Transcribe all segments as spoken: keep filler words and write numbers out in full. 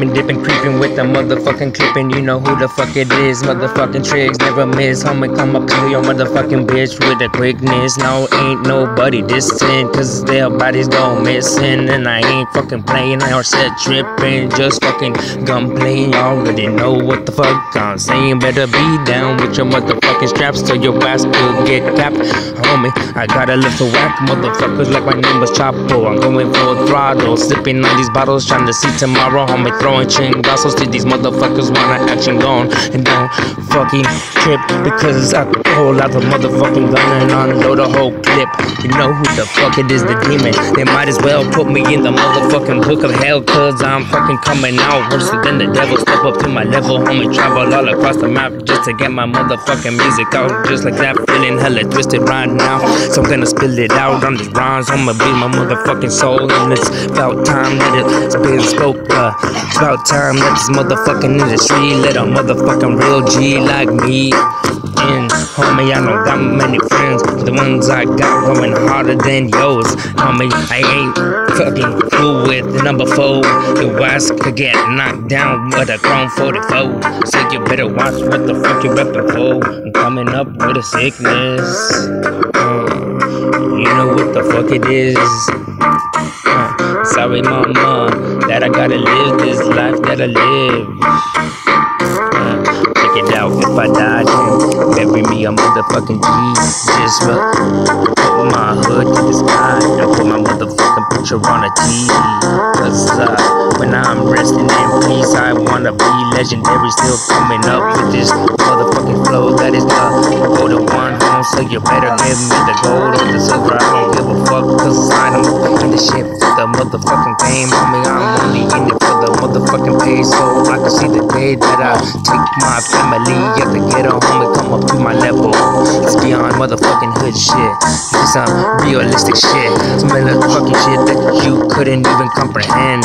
Sipping, dipping, creeping with the motherfucking clipping. You know who the fuck it is. Motherfucking tricks never miss. Homie, come up to your motherfucking bitch with the quickness. No, ain't nobody dissing, cause their bodies go missing. And I ain't fucking playing or set tripping. Just fucking gunplay. You already know what the fuck I'm saying. Better be down with your motherfucking straps till your ass could get capped. Homie, I gotta live to whack motherfuckers like my name was Chapo. I'm going full throttle, sipping on these bottles, trying to see tomorrow. Homie, throwing chingazos to these motherfuckers wanna action gone. And don't fucking trip, because I whole lot of motherfucking gun and unload a whole clip. You know who the fuck it is, the demon. They might as well put me in the motherfucking book of hell, cause I'm fucking coming out worse than the devil. Step up to my level, homie, travel all across the map just to get my motherfucking music out. Just like that, feeling hella twisted right now. So I'm gonna spill it out on these rhymes. I'ma be my motherfucking soul, and it's about time that it's been spoke. Uh, it's about time that this motherfucking industry let a motherfucking real G like me in. Homie, I don't got many friends, but the ones I got going harder than yours. Homie, I ain't fucking cool with the number four. Your ass could get knocked down with a chrome forty-four. So you better watch what the fuck you're reppin' for. I'm coming up with a sickness. Uh, you know what the fuck it is. Uh, sorry, mama, that I gotta live this life that I live. Uh, check it out, if I die, then bury me a motherfucking G. Just uh, put my hood to the sky and put my motherfucking picture on a T. Cause uh, when I'm resting in peace, I wanna be legendary. Still coming up with this motherfucking flow that is the golden one home. So you better give me the gold or the silver. I don't give a fuck, cause I don't in the shit for the motherfucking fame. Homie, I'm only in it for the motherfucking pay. So I can see the day that I take my family up to get a homie, come up to my level. It's beyond motherfucking hood shit. It's some realistic shit. Some motherfucking shit that you couldn't even comprehend.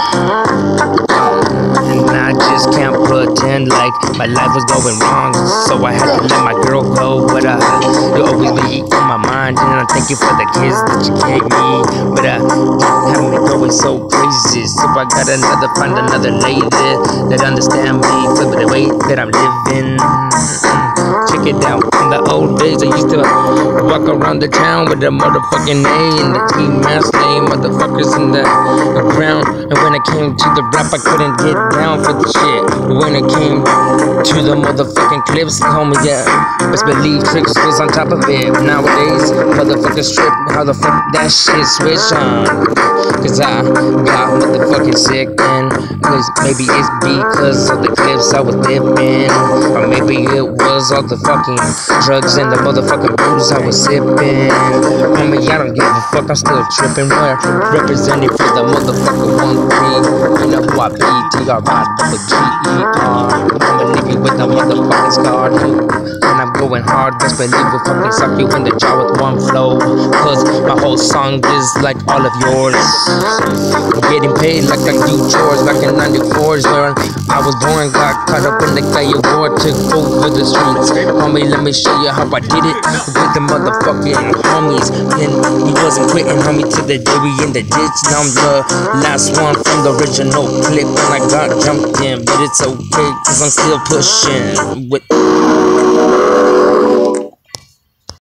And I just can't pretend like my life was going wrong, so I had to let my girl go. But uh, you'll always be on my mind, and I thank you for the kids that you gave me. But uh, have me going so crazy, so I gotta another find another lady that understand me for the way that I'm living. Check it out, in the old days I used to walk around the town with the motherfucking A and the T-Mask name, motherfuckers in the ground. And when it came to the rap, I couldn't get down for the shit. When it came to the motherfucking clips, homie, yeah, best believe Tricks was on top of it. Nowadays, motherfuckers trip, how the fuck that shit switch on? Cause I got motherfucking sick, and maybe it's because of the clips I was dipping, or maybe it was all the fucking drugs and the motherfucking booze I was sipping. Homie, I don't give a fuck, I'm still tripping. We're representing for the motherfucker one three. You know who I be, T R I double G E R. I'ma leave you with the motherfucking scar. And I'm going hard, best believe we'll fucking suck you in the jaw with one flow. Cause my whole song is like all of yours. I'm getting paid like I do chores, like in ninety-fours where I was born, got caught up in the guy war to go over the streets. Homie, let me show you how I did it with the motherfucking homies. And he wasn't quitting, homie, till the day we in the ditch. Now I'm the last one from the original clip, and I got jumped in, but it's okay, cause I'm still pushing with